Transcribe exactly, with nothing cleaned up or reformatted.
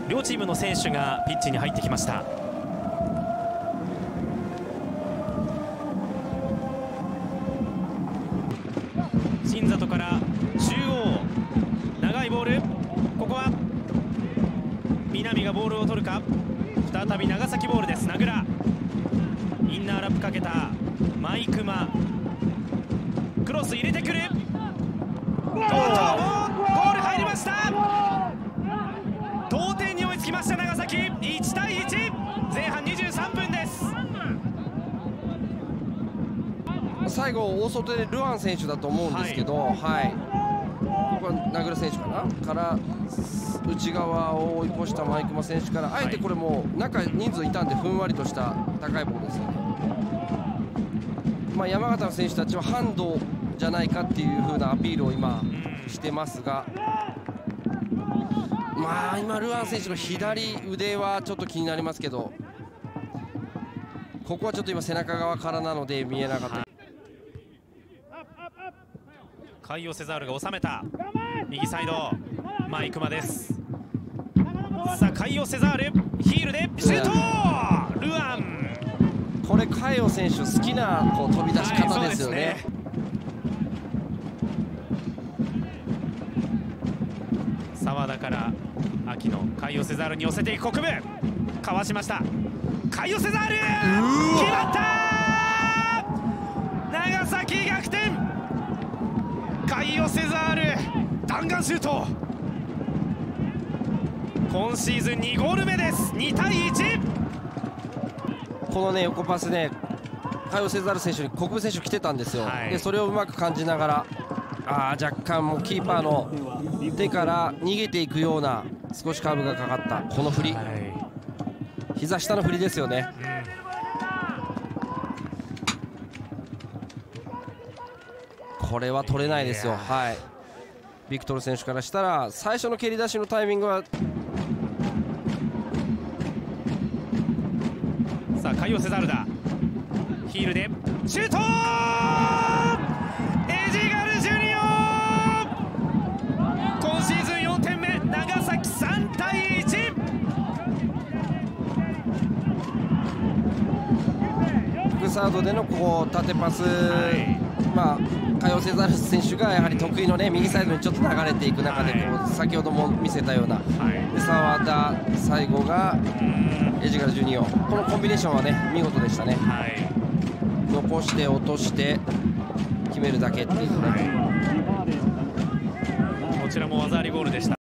両チームの選手がピッチに入ってきました。新里から中央、長いボール、ここは南がボールを取るか。再び長崎ボールです。名倉、インナーラップかけたマイクマ、クロス入れてくる。ゴール入りました。同点に追いつきました長崎。いちたいいち、前半にじゅうさんぷんです。 最後大外でルアン選手だと思うんですけど、はい、はい、ここは名倉選手かなから内側を追い越したマイクマ選手からあえてこれも中人数いたんでふんわりとした高いボールですよね。まあ、山形の選手たちはハンドじゃないかっていう風なアピールを今してますが、まあ今ルアン選手の左腕はちょっと気になりますけど、ここはちょっと今背中側からなので見えなかった。 カイオ・セザールが収めた右サイド、マイクマです。さあカイオ・セザールヒールでシュート、ルアン、 これカイオ選手好きなこう飛び出し方ですよね。はい、 澤田から秋野、カイオ・セザールに寄せていく国分、かわしました。カイオ・セザール決まった、長崎逆転。カイオ・セザール弾丸シュート、今シーズンにゴール目です。にたいいち。 このね横パスね、カイオ・セザール選手に国分選手来てたんですよ。はい、でそれをうまく感じながら、あ若干もうキーパーの手から逃げていくような少しカーブがかかったこの振り、はい、膝下の振りですよね。うん、これは取れないですよ。はい、ビクトル選手からしたら最初の蹴り出しのタイミングは。 さあカイオ・セザールだ、ヒールでシュート、エジガルジュニオ、今シーズンよんてんめ、長崎さんたいいち。 複サードでのこう縦パス、はい、まあカイオ・セザール選手がやはり得意のね右サイドにちょっと流れていく中でこう、はい、先ほども見せたような、はい、澤田、最後がエジガルジュニオ、このコンビネーションはね見事でしたね。はい、残して落として決めるだけっていうね、 はい、こちらも技ありゴールでした。